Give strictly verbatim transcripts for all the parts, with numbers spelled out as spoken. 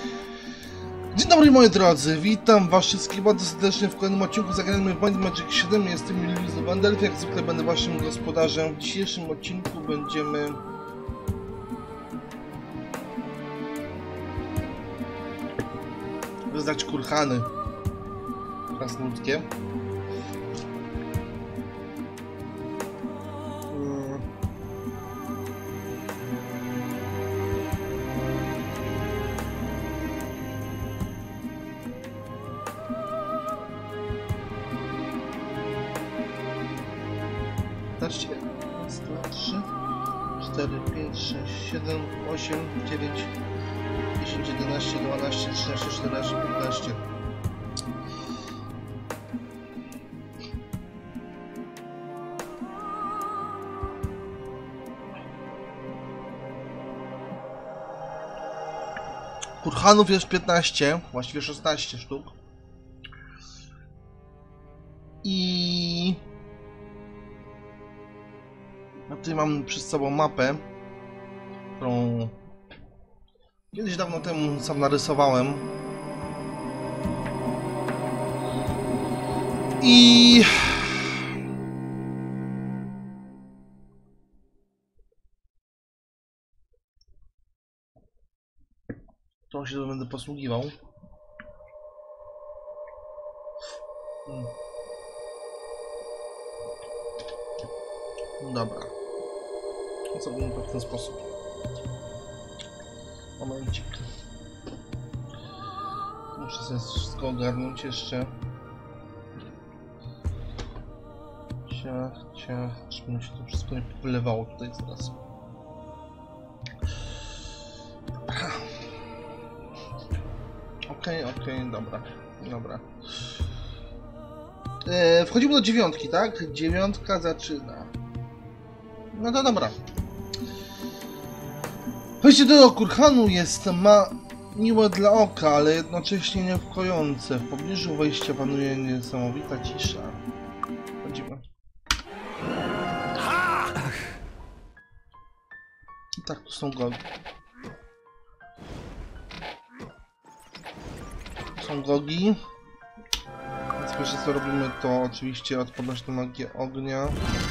Dzień dobry moi drodzy, witam was wszystkich bardzo serdecznie w kolejnym odcinku zagrajmy w Might Magic siedem. Jestem Julius Wandelf, jak zwykle będę waszym gospodarzem. W dzisiejszym odcinku będziemy wyznać kurhany krasnoludzkie. raz, dwa, trzy, cztery, pięć, sześć, siedem, osiem, dziewięć, dziesięć, jedenaście, dwanaście, trzynaście, czternaście, piętnaście. Kurhanów jest piętnaście, właściwie szesnaście sztuk. I no tutaj mam przed sobą mapę, którą kiedyś dawno temu sam narysowałem. I tą się będę posługiwał. Hmm. Dobra. Zrobimy to w ten sposób. Momencik. Muszę sobie wszystko ogarnąć jeszcze. Ciach, ciach. Żeby mi się to wszystko nie wylewało tutaj zaraz. Okej, okay, okej, okay, dobra. Dobra. E, wchodzimy do dziewiątki, tak? Dziewiątka zaczyna. No to dobra. Wejście do kurhanu jest ma miłe dla oka, ale jednocześnie niepokojące. W pobliżu wejścia panuje niesamowita cisza. Chodzimy. I tak, tu są gogi. Tu są gogi. Więc pierwsze co robimy, to oczywiście odporność na magię ognia.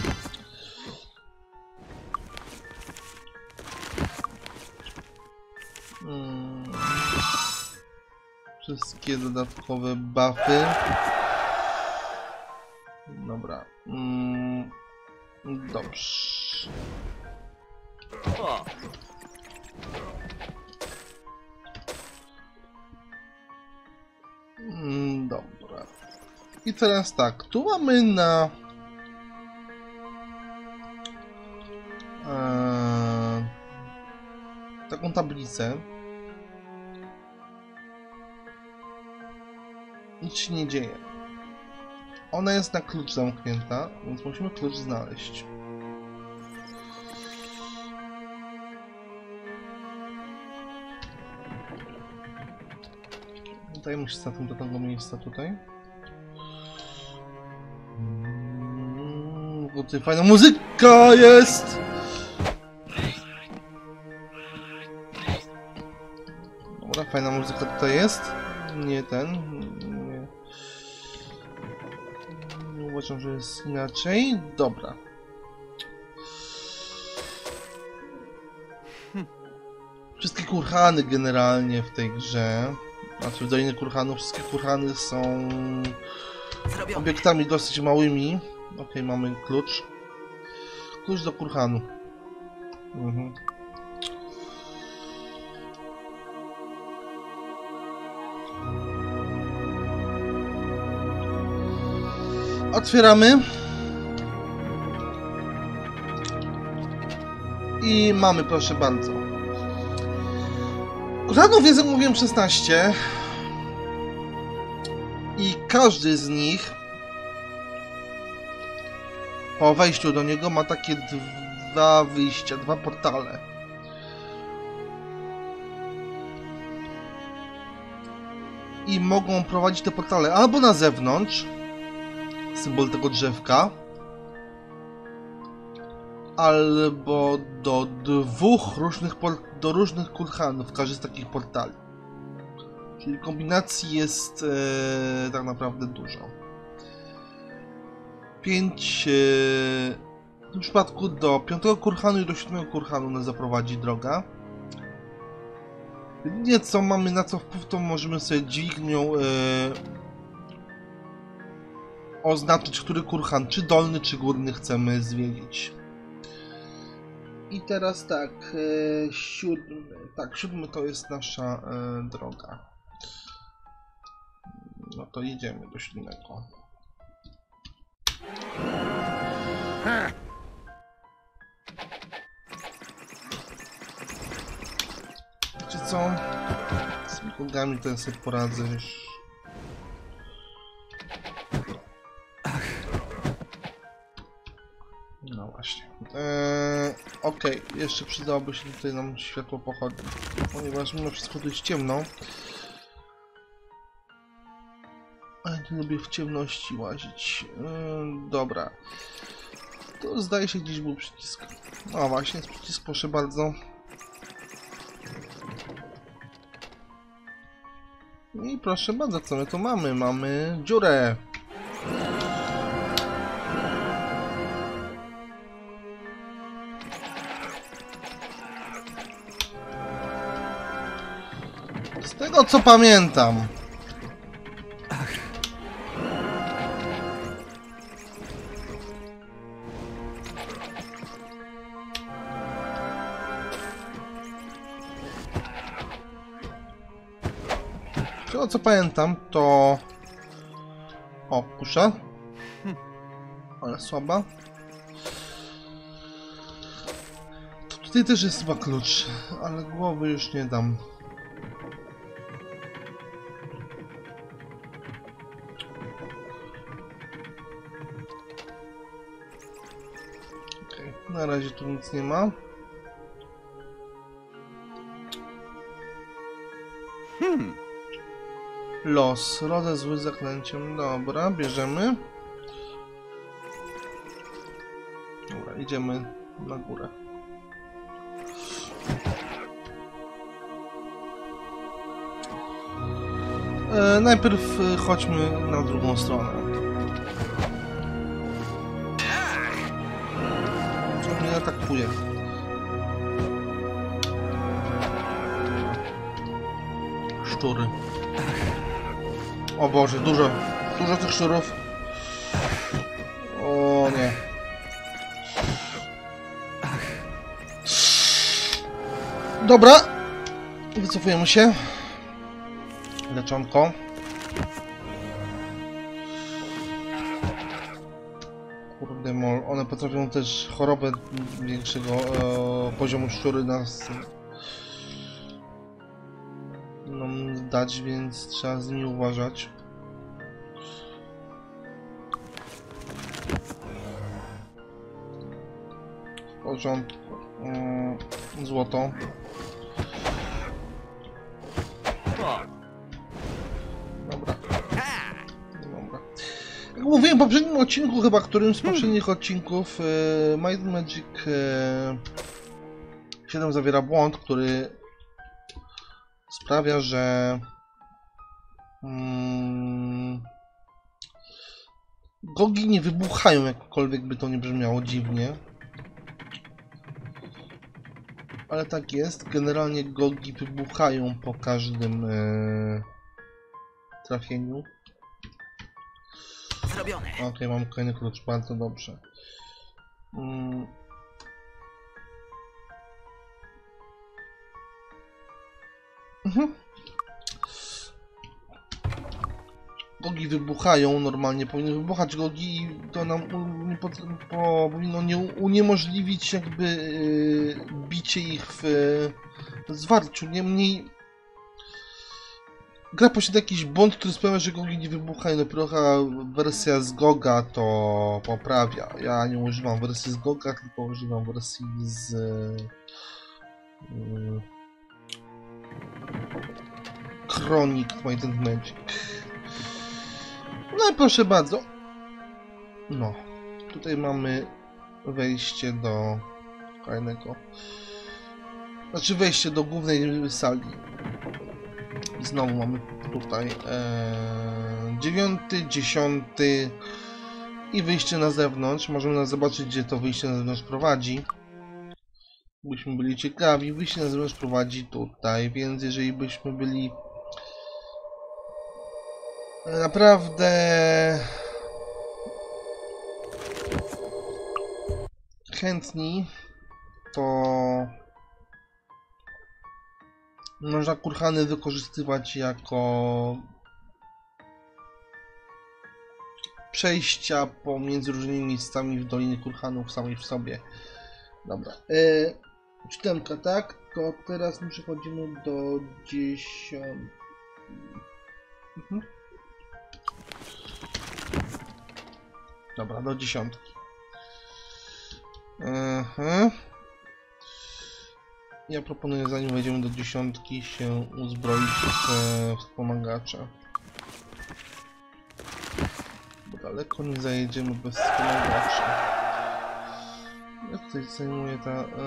Hmm. Wszystkie dodatkowe buffy. Dobra. Hmm. Dobrze. Hmm, dobra. I teraz tak, tu mamy na eee, taką tablicę. Nic się nie dzieje. Ona jest na klucz zamknięta, więc musimy klucz znaleźć. Dajmy się zatem do tego miejsca tutaj. Bo tutaj fajna muzyka jest! Dobra, fajna muzyka tutaj jest. Nie ten. Nie, nie uważam, że jest inaczej. Dobra. Wszystkie kurhany generalnie w tej grze, znaczy w Dolinie Kurhanów, wszystkie kurhany są obiektami dosyć małymi. Ok, mamy klucz. Klucz do kurhanu. Mhm. Otwieramy. I mamy, proszę bardzo. Kurhanów jest, jak mówiłem, szesnaście. I każdy z nich po wejściu do niego ma takie dwa wyjścia, dwa portale. I mogą prowadzić te portale albo na zewnątrz, symbol tego drzewka, albo do dwóch różnych do różnych kurhanów, każdy z takich portali. Czyli kombinacji jest e, tak naprawdę dużo. pięć. E, w tym przypadku do piątego kurhanu i do siódmego kurhanu nas zaprowadzi droga. Jedynie co mamy na co wpływ, to możemy sobie dźwignią e, oznaczyć, który kurhan, czy dolny, czy górny chcemy zwiedzić. I teraz tak, e, siódmy, tak, siódmy to jest nasza e, droga. No to idziemy do siódmego. Wiecie co? Z wikongami to ja sobie poradzę już. No właśnie. Eee, Okej, okay. Jeszcze przydałoby się tutaj nam światło pochodni, ponieważ mimo wszystko tu jest ciemno. A ja nie lubię w ciemności łazić. Eee, dobra. To zdaje się gdzieś był przycisk. No właśnie, jest przycisk, proszę bardzo. I proszę bardzo, co my tu mamy? Mamy dziurę. Z tego co pamiętam. Z tego co pamiętam to... O, kusza. Ale słaba. To tutaj też jest chyba klucz, ale głowy już nie dam. Okay, na razie tu nic nie ma. Hmm. Los, rozezły zaklęciem. Dobra, bierzemy. Dobra, idziemy na górę. E, najpierw e, chodźmy na drugą stronę. Co mnie atakuje? Szczury. O Boże, dużo, dużo tych szczurów. O nie. Dobra. Wycofujemy się. Leczonko. Kurde mol, one potrafią też chorobę większego e, poziomu szczury nas nam dać, więc trzeba z nimi uważać. W porządku. Mm, złoto. Dobra. Dobra. Jak mówiłem w poprzednim odcinku, chyba którymś z poprzednich odcinków, e, Might and Magic e, siedem zawiera błąd, który sprawia, że mm, gogi nie wybuchają, jakkolwiek by to nie brzmiało dziwnie. Ale tak jest, generalnie gogi wybuchają po każdym e, trafieniu. Zrobione. Okej, okay, mam kolejny klucz, bardzo dobrze. Mm. Mhm. Gogi wybuchają, normalnie powinny wybuchać gogi i to nam nie po, po, powinno nie, uniemożliwić jakby yy, bicie ich w yy, zwarciu. Niemniej gra posiada jakiś błąd, który sprawia, że gogi nie wybuchają. Dopiero wersja z Goga to poprawia. Ja nie używam wersji z Goga, tylko używam wersji z yy, Chronic Might and Magic. No i proszę bardzo. No, tutaj mamy wejście do kolejnego. Znaczy wejście do głównej sali I znowu mamy tutaj e, dziewiąty, dziesiąty i wyjście na zewnątrz. Możemy zobaczyć, gdzie to wyjście na zewnątrz prowadzi. Byśmy byli ciekawi. Wyjście na zewnątrz prowadzi tutaj, więc jeżeli byśmy byli naprawdę chętni, to można kurhany wykorzystywać jako przejścia pomiędzy różnymi miejscami w Dolinie Kurhanów samej w sobie. Dobra. Yy, siódemka, tak? To teraz my przechodzimy do dziesiątki. Mhm. Dobra, do dziesiątki. Aha. Ja proponuję, zanim wejdziemy do dziesiątki, się uzbroić w e, wspomagacza. Bo daleko nie zajedziemy bez wspomagacza. Jak tutaj zajmuje ta... E,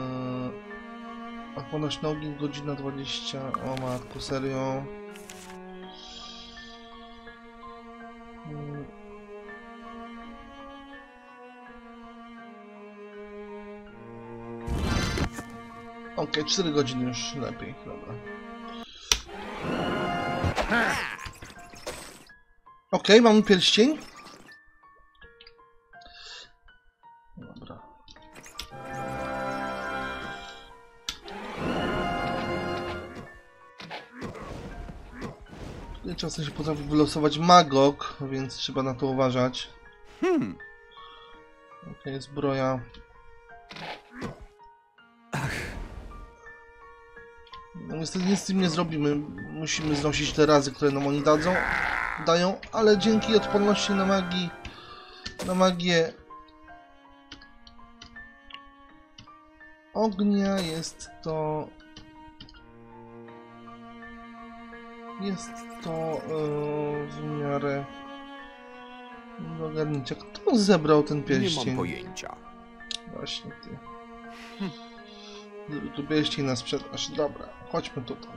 a ponoć nogi godzina dwadzieścia. O matko, serio. Hmm. Okej, okay, cztery godziny już lepiej, dobra. Okej, okay, mamy pierścień. Dobra. Tutaj czasem się potrafi wylosować magok, więc trzeba na to uważać. Hmm. Okej, okay, zbroja. No niestety nic z tym nie zrobimy. Musimy znosić te razy, które nam oni dadzą, dają, ale dzięki odporności na magii, na magię ognia jest to jest to yy, w miarę do ogarnięcia. Kto zebrał ten pierścień? Nie mam pojęcia. Właśnie ty. Hm. Tu pierścień na sprzedaż. Dobra, chodźmy tutaj.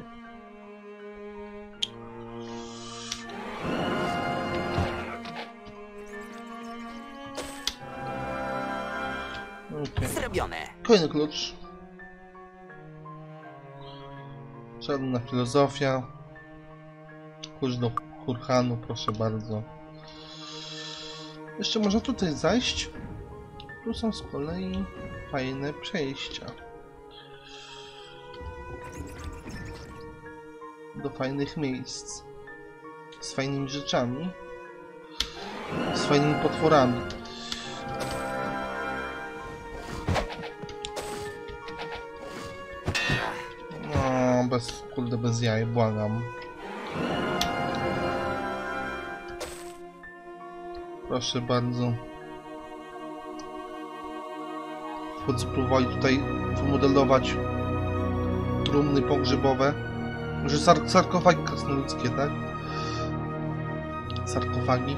Okay. Zrobione. Kolejny klucz. Żadna filozofia. Klucz do Kurhanu, proszę bardzo. Jeszcze można tutaj zajść. Tu są z kolei fajne przejścia. Do fajnych miejsc. Z fajnymi rzeczami. Z fajnymi potworami. No, bez, kurde, bez jaj, błagam. Proszę bardzo. Choć spróbowali tutaj wymodelować trumny pogrzebowe. Może sar sarkofagi krasnoludzkie, tak? Sarkofagi.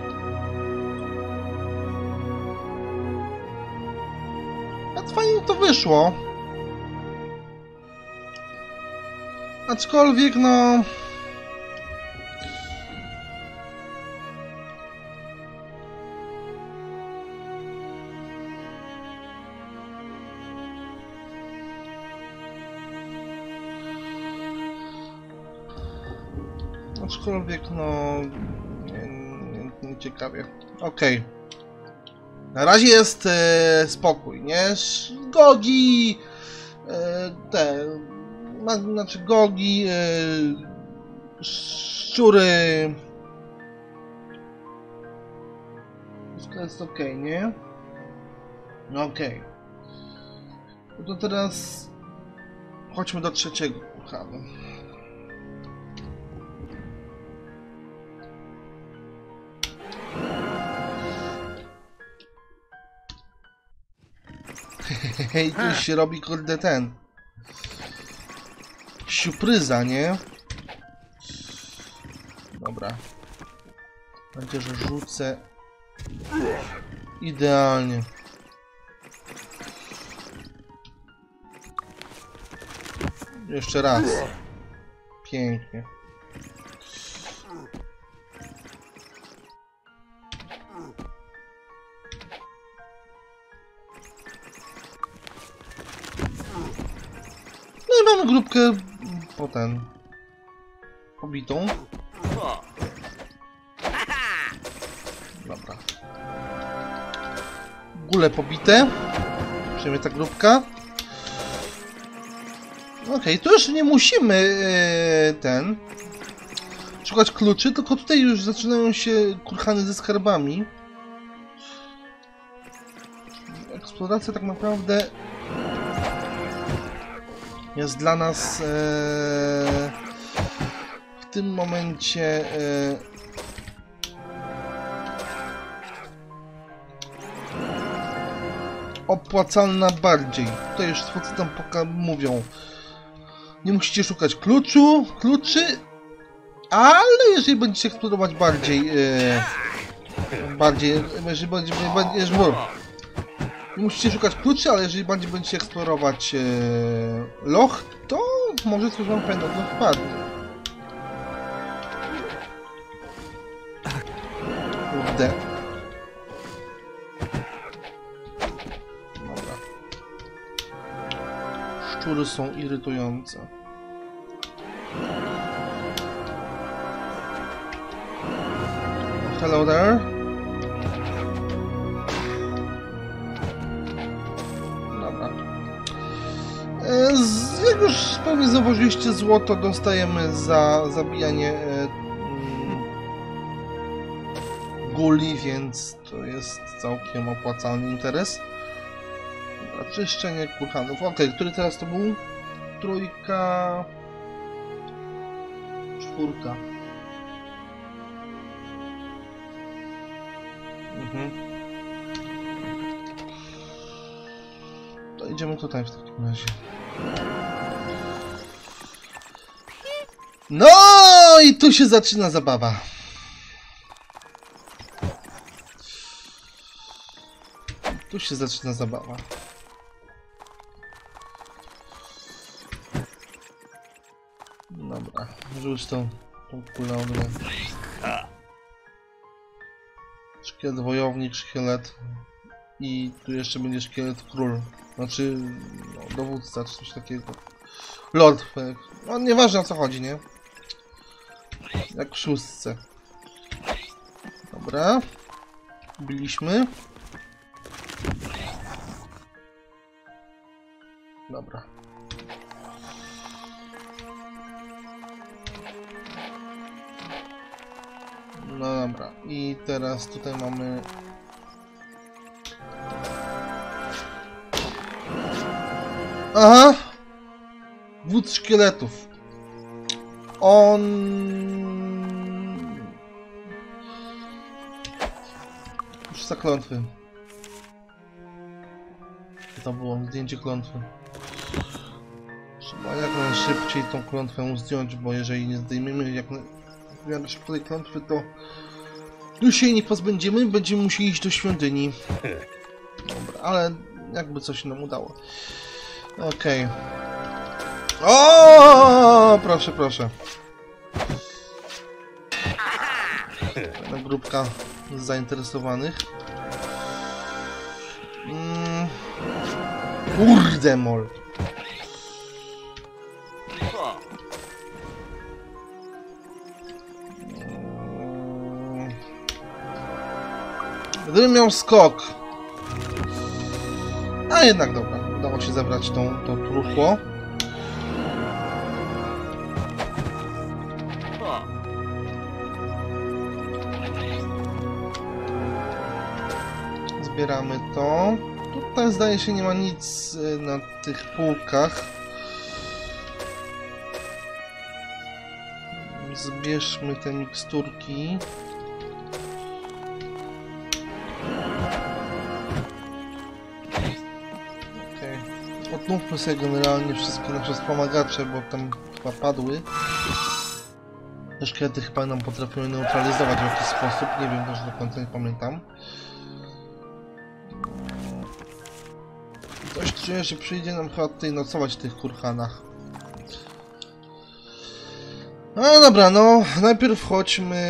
A fajnie to wyszło. Aczkolwiek no... Aczkolwiek no... Nie, nie, nie ciekawie. Okej. Okay. Na razie jest e, spokój, nie? Gogi... E, te... Ma, znaczy gogi... E, szczury... Wszystko jest okej, okay, nie? No okej. Okay. No to teraz... Chodźmy do trzeciego kurhanu. Hej, tu się robi, kurde, ten... Siupryza, nie? Dobra. Będzie, że rzucę... Idealnie. Jeszcze raz. Pięknie. No i mamy grupkę po ten pobitą. Dobra. Góle pobite. Przejmie ta grupka. Okej, okay, tu już nie musimy yy, ten szukać kluczy, tylko tutaj już zaczynają się kurhany ze skarbami. Eksploracja tak naprawdę jest dla nas yy, w tym momencie yy, opłacalna bardziej. Tutaj już twórcy tam mówią, nie musicie szukać kluczu, kluczy, ale jeżeli będziecie eksplorować bardziej, yy, bardziej, jeżeli będzie, będzie, nie musicie szukać kluczy, ale jeżeli bardziej będziecie eksplorować yy, loch, to może coś wam fajnego wpadnie. Kurde. Dobra. Szczury są irytujące. Hello there. Dobra. Z, jak już pewnie zauważyliście, złoto dostajemy za zabijanie e, guli, więc to jest całkiem opłacalny interes. Dobra, czyszczenie kurhanów. Ok, który teraz to był? Trójka... Czwórka. Mhm. To idziemy tutaj w takim razie. No i tu się zaczyna zabawa. Tu się zaczyna zabawa. Dobra, rzuć tą, tą kulę od razu. Szkielet wojownik, szkielet i tu jeszcze będzie szkielet król, znaczy no, dowódca czy coś takiego. Lord, no nieważne o co chodzi, nie? Jak w szóstce. Dobra. Biliśmy. Dobra. No dobra, i teraz tutaj mamy... Aha! Wódz szkieletów. On... Już za klątwy. To było zdjęcie klątwy. Trzeba jak najszybciej tą klątwę zdjąć, bo jeżeli nie zdejmiemy jak najszybciej tej klątwy, to już się jej nie pozbędziemy, będziemy musieli iść do świątyni. Dobra, ale jakby coś nam udało. Okej. Okay. O, proszę, proszę. Jedna grupka zainteresowanych. Mm. Kurde mol. Gdybym miał skok. A jednak dobra, udało się zebrać tą, to truchło. Zbieramy to. Tutaj zdaje się nie ma nic na tych półkach. Zbierzmy te miksturki. Odnówmy sobie generalnie wszystkie nasze wspomagacze, bo tam chyba padły. Te szkielety chyba nam potrafiły neutralizować w jakiś sposób, nie wiem, też do końca nie pamiętam. Coś czuję, że przyjdzie nam chyba tutaj nocować w tych kurhanach. No dobra, no najpierw chodźmy...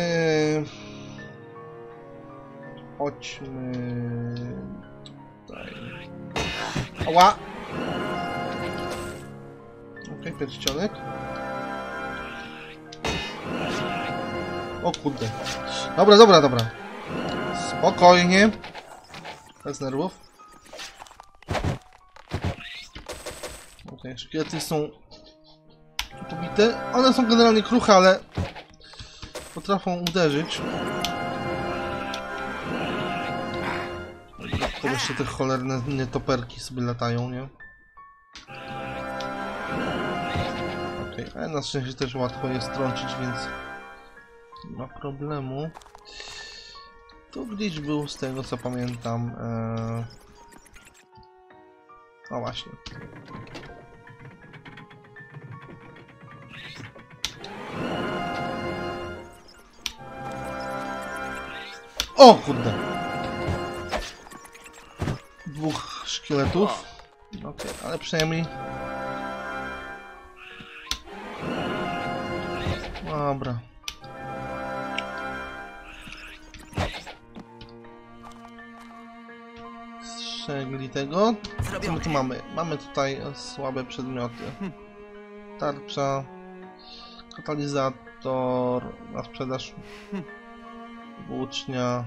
Chodźmy... Tutaj. Ała! Okej, okay, pierścionek. O kurde. Dobra, dobra, dobra. Spokojnie. Bez nerwów. Okej, okay, szkielety są pobite. One są generalnie kruche, ale potrafią uderzyć. To jeszcze te cholerne nietoperki sobie latają, nie? Okej, okay, ale na szczęście też łatwo je strącić, więc nie ma problemu. Tu gdzieś był, z tego co pamiętam. Ee... O właśnie. O kurde! Dwóch szkieletów. Okej, okay, ale przynajmniej... Dobra. Strzegli tego. Co my tu mamy? Mamy tutaj słabe przedmioty. Tarcza. Katalizator. Na sprzedaż. Włócznia.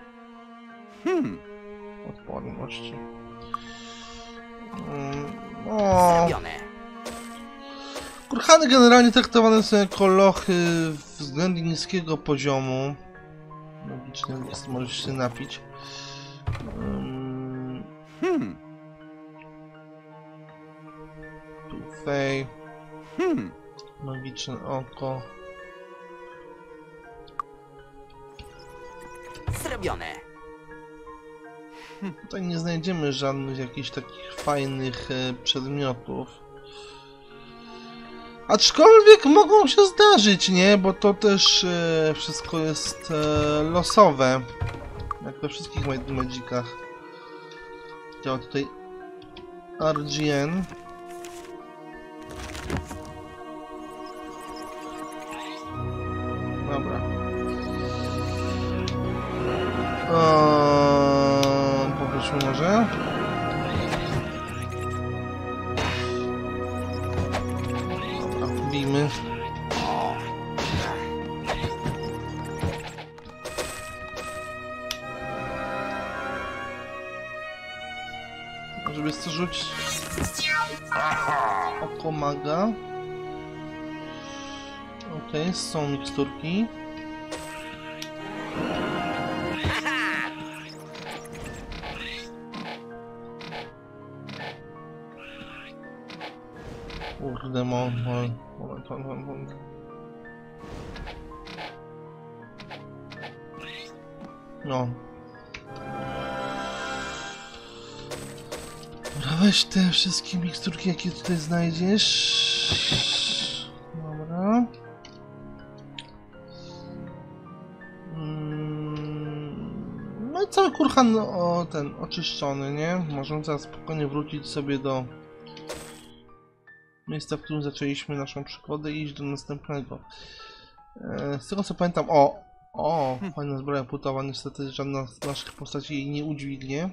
Odporność. O. Kurhany generalnie traktowane są jako lochy względnie niskiego poziomu. Logicznie jest, możesz się napić. Um, hmm. Tutaj. Hmm. Magiczne oko. Zrobione. Tutaj nie znajdziemy żadnych jakichś takich fajnych e, przedmiotów. Aczkolwiek mogą się zdarzyć, nie? Bo to też e, wszystko jest e, losowe. Jak we wszystkich Magicach. Działa tutaj R G N. Dobra. Eee, poprośmy może. Dobra, bijmy. Żeby co rzucić. Oko maga. Okej, okay, są miksturki. Kurde, moment, moment, moment, moment. No. Dobra, weź te wszystkie miksturki, jakie tutaj znajdziesz. Dobra. No i cały kurhan o, ten oczyszczony, nie? Możemy teraz spokojnie wrócić sobie do miejsca, w którym zaczęliśmy naszą przygodę i iść do następnego. Z tego co pamiętam, o! O! Fajna zbroja płytowa, niestety żadna z naszych postaci jej nie udźwignie.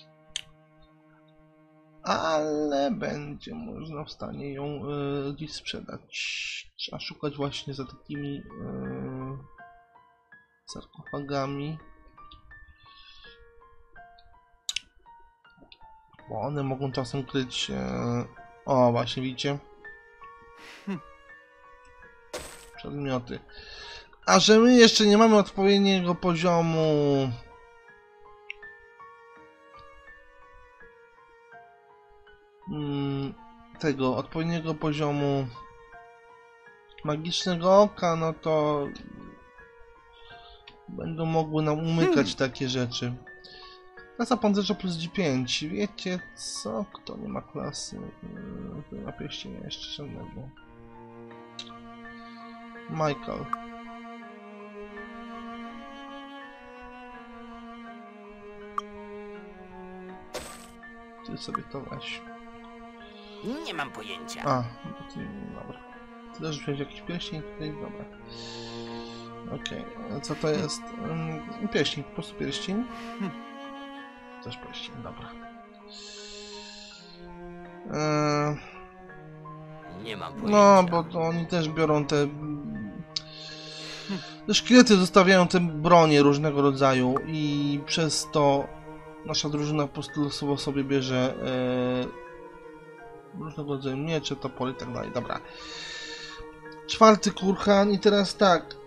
Ale będzie można w stanie ją y, gdzieś sprzedać. Trzeba szukać właśnie za takimi y, sarkofagami. Bo one mogą czasem kryć... Y, o, właśnie widzicie? Przedmioty. A że my jeszcze nie mamy odpowiedniego poziomu... tego odpowiedniego poziomu magicznego oka, no to będą mogły nam umykać hmm. takie rzeczy. Klasa pancerza plus G pięć. Wiecie co? Kto nie ma klasy? To na pierścieniu jeszcze żadnego. Michael. Ty sobie to weź. Nie mam pojęcia. A, dobra. Ty też wziąłeś jakiś pierścień tutaj? Dobra. Okej, okay. Co to jest? Um, pierścień, po prostu pierścień. Też pierścień, dobra. Eee... Nie mam pojęcia. No, bo to oni też biorą te... Te szkielety zostawiają te bronie różnego rodzaju i przez to nasza drużyna po prostu losowo sobie bierze e, różnego rodzaju miecze, topory i tak dalej. Dobra. Czwarty kurhan i teraz tak.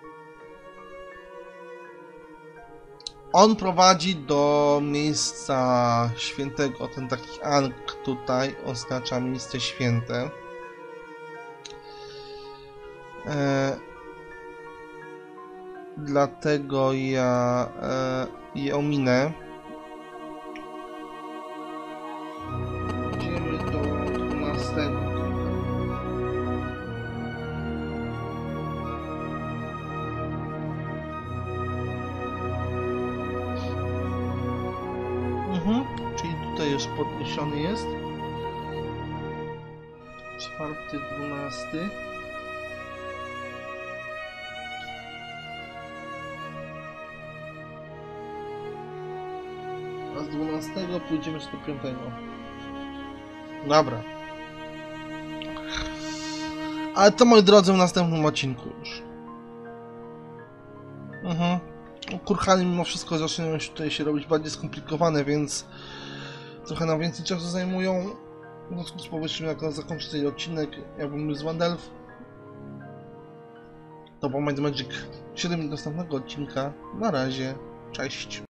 On prowadzi do miejsca świętego. Ten taki Ankh tutaj oznacza miejsce święte. E, dlatego ja e, je ominę. Idziemy do dwunastego. Mhm, czyli tutaj już podniesiony jest. Czwarty, dwunasty. A z dwunastego pójdziemy do piątego. Dobra. Ale to, moi drodzy, w następnym odcinku już. Mhm. Kurhany mimo wszystko zaczynają się tutaj się robić bardziej skomplikowane, więc trochę nam więcej czasu zajmują. W związku z powyższym, jak zakończę ten odcinek, ja bym z Wandelf. To był Might Magic siedem następnego odcinka. Na razie. Cześć.